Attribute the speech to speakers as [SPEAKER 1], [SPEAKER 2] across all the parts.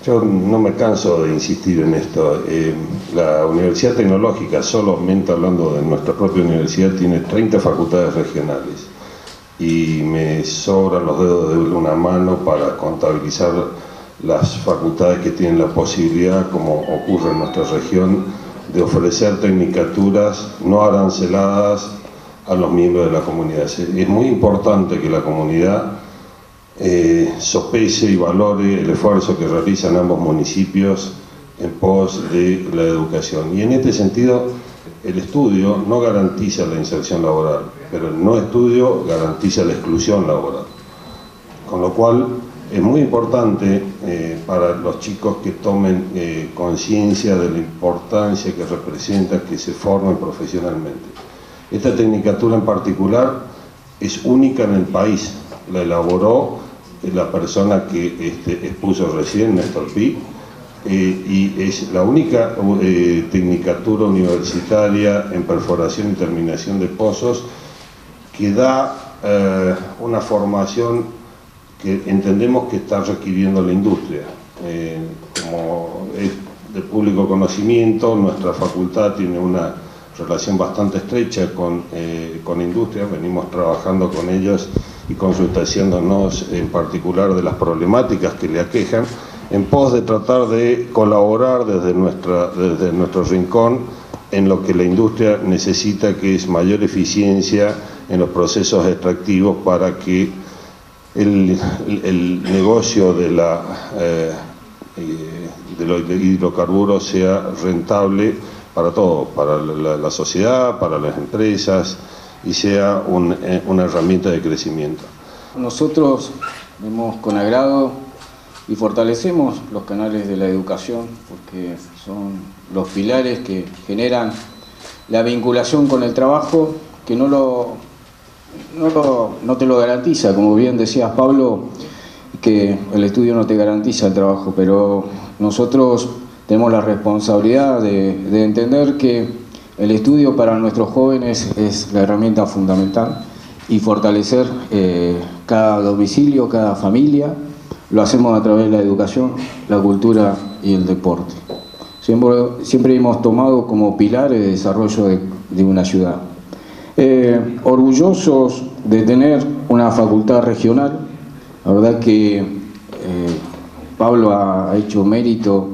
[SPEAKER 1] Yo no me canso de insistir en esto. La Universidad Tecnológica, solamente hablando de nuestra propia universidad, tiene 30 facultades regionales y me sobran los dedos de una mano para contabilizar las facultades que tienen la posibilidad, como ocurre en nuestra región, de ofrecer tecnicaturas no aranceladas a los miembros de la comunidad. Es muy importante que la comunidad sopese y valore el esfuerzo que realizan ambos municipios en pos de la educación. Y en este sentido, el estudio no garantiza la inserción laboral, pero el no estudio garantiza la exclusión laboral. Con lo cual, es muy importante para los chicos que tomen conciencia de la importancia que representa que se formen profesionalmente. Esta tecnicatura en particular es única en el país, la elaboró la persona que expuso recién, Néstor Pi, y es la única tecnicatura universitaria en perforación y terminación de pozos que da una formación que entendemos que está requiriendo la industria. Como es de público conocimiento, nuestra facultad tiene una relación bastante estrecha con industria, venimos trabajando con ellos y consultándonos en particular de las problemáticas que le aquejan, en pos de tratar de colaborar desde nuestro rincón en lo que la industria necesita, que es mayor eficiencia en los procesos extractivos para que el negocio de los hidrocarburos sea rentable para todo, para la sociedad, para las empresas, y sea una herramienta de crecimiento.
[SPEAKER 2] Nosotros vemos con agrado y fortalecemos los canales de la educación porque son los pilares que generan la vinculación con el trabajo, que no te lo garantiza, como bien decías, Pablo, que el estudio no te garantiza el trabajo, pero nosotros tenemos la responsabilidad de entender que el estudio para nuestros jóvenes es la herramienta fundamental y fortalecer cada domicilio, cada familia. Lo hacemos a través de la educación, la cultura y el deporte. Siempre hemos tomado como pilar el desarrollo de una ciudad. Orgullosos de tener una facultad regional. La verdad que Pablo ha hecho mérito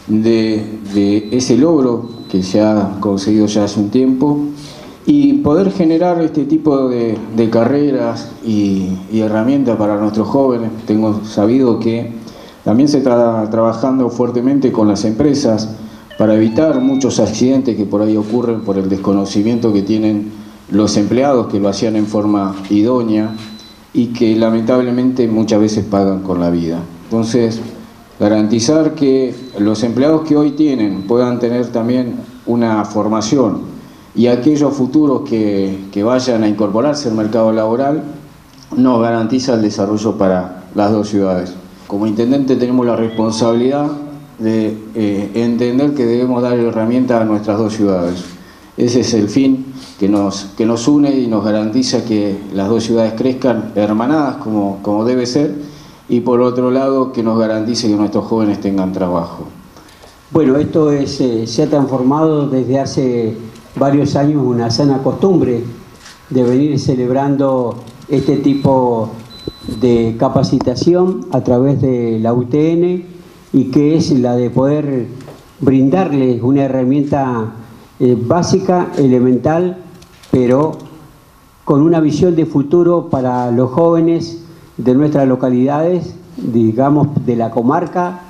[SPEAKER 2] de ese logro que se ha conseguido ya hace un tiempo, y poder generar este tipo de carreras y herramientas para nuestros jóvenes. Tengo sabido que también se está trabajando fuertemente con las empresas para evitar muchos accidentes que por ahí ocurren por el desconocimiento que tienen los empleados, que lo hacían en forma idónea y que lamentablemente muchas veces pagan con la vida. Entonces, garantizar que los empleados que hoy tienen puedan tener también una formación, y aquellos futuros que vayan a incorporarse al mercado laboral, nos garantiza el desarrollo para las dos ciudades. Como intendente tenemos la responsabilidad de entender que debemos dar herramientas a nuestras dos ciudades. Ese es el fin que nos une y nos garantiza que las dos ciudades crezcan hermanadas como debe ser, y por otro lado que nos garantice que nuestros jóvenes tengan trabajo.
[SPEAKER 3] Bueno, esto se ha transformado desde hace varios años una sana costumbre de venir celebrando este tipo de capacitación a través de la UTN, y que es la de poder brindarles una herramienta básica, elemental, pero con una visión de futuro para los jóvenes de nuestras localidades, digamos de la comarca,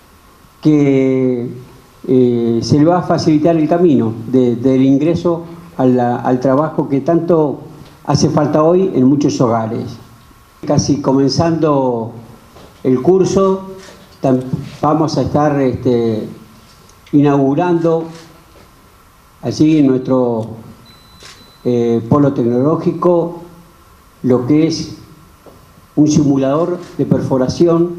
[SPEAKER 3] que se le va a facilitar el camino del ingreso al trabajo que tanto hace falta hoy en muchos hogares. Casi comenzando el curso, vamos a estar inaugurando allí en nuestro polo tecnológico lo que es un simulador de perforación.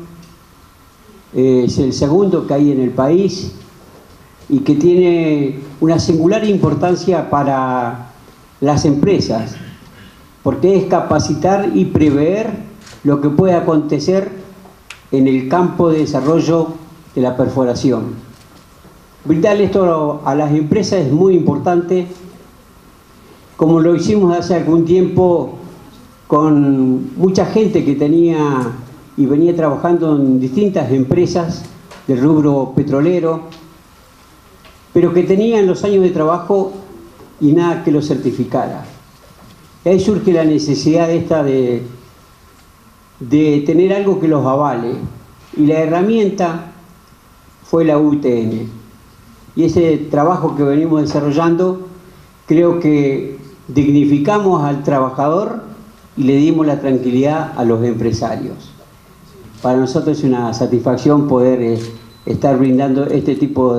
[SPEAKER 3] Es el segundo que hay en el país y que tiene una singular importancia para las empresas, porque es capacitar y prever lo que puede acontecer en el campo de desarrollo de la perforación. Brindarle esto a las empresas es muy importante, como lo hicimos hace algún tiempo con mucha gente que tenía y venía trabajando en distintas empresas del rubro petrolero, pero que tenían los años de trabajo y nada que lo certificara. Ahí surge la necesidad esta de tener algo que los avale, y la herramienta fue la UTN. Y ese trabajo que venimos desarrollando, creo que dignificamos al trabajador y le dimos la tranquilidad a los empresarios. Para nosotros es una satisfacción poder estar brindando este tipo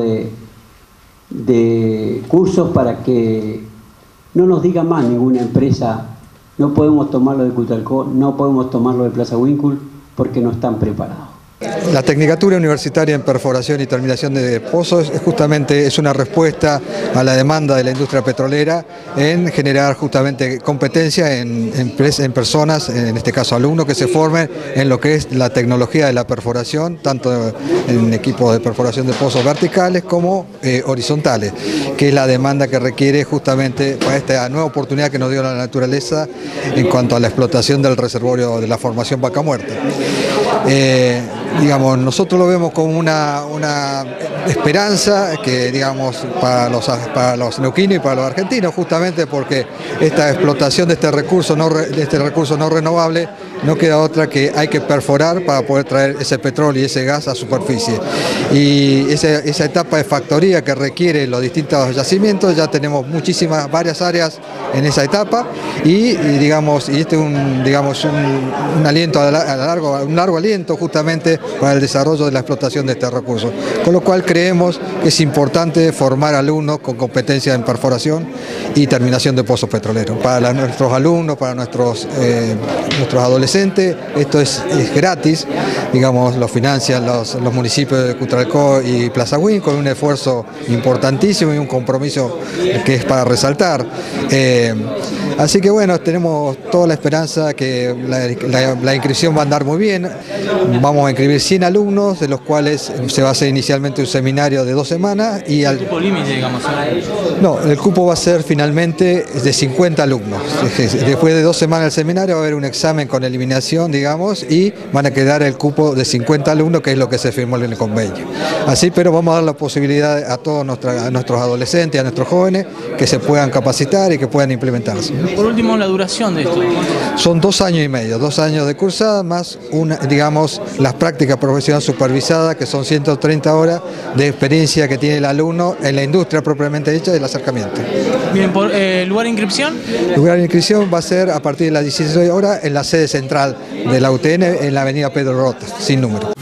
[SPEAKER 3] de cursos para que no nos diga más ninguna empresa: no podemos tomarlo de Cutralcó, no podemos tomarlo de Plaza Winkle, porque no están preparados.
[SPEAKER 4] La Tecnicatura Universitaria en Perforación y Terminación de Pozos justamente es una respuesta a la demanda de la industria petrolera en generar justamente competencia en personas, en este caso alumnos, que se formen en lo que es la tecnología de la perforación, tanto en equipos de perforación de pozos verticales como horizontales, que es la demanda que requiere justamente para esta nueva oportunidad que nos dio la naturaleza en cuanto a la explotación del reservorio de la formación Vaca Muerta. Digamos, nosotros lo vemos como una esperanza que, digamos, para los neuquinos y para los argentinos, justamente porque esta explotación de este recurso no renovable no queda otra que hay que perforar para poder traer ese petróleo y ese gas a superficie. Y esa etapa de factoría que requiere los distintos yacimientos, ya tenemos varias áreas en esa etapa y este es un aliento un largo aliento justamente para el desarrollo de la explotación de este recurso. Con lo cual creemos que es importante formar alumnos con competencia en perforación y terminación de pozos petroleros. Para nuestros alumnos, para nuestros adolescentes, esto es gratis, digamos, lo financian los municipios de Cutralcó y Plaza Winkle con un esfuerzo importantísimo y un compromiso que es para resaltar. Así que bueno, tenemos toda la esperanza que la inscripción va a andar muy bien. Vamos a inscribir 100 alumnos, de los cuales se va a hacer inicialmente un seminario de 2 semanas. Y ¿el cupo límite, digamos? No, el cupo va a ser finalmente de 50 alumnos. Después de 2 semanas del seminario va a haber un examen con eliminación, digamos, y van a quedar el cupo de 50 alumnos, que es lo que se firmó en el convenio. Así, pero vamos a dar la posibilidad a todos nuestros adolescentes, a nuestros jóvenes, que se puedan capacitar y que puedan implementarse.
[SPEAKER 5] Por último, la duración de esto.
[SPEAKER 4] Son 2 años y medio, 2 años de cursada más las prácticas profesionales supervisadas, que son 130 horas de experiencia que tiene el alumno en la industria propiamente dicha del acercamiento.
[SPEAKER 5] Bien, ¿por lugar de inscripción?
[SPEAKER 4] El lugar de inscripción va a ser a partir de las 16 horas en la sede central de la UTN en la avenida Pedro Rota, sin número.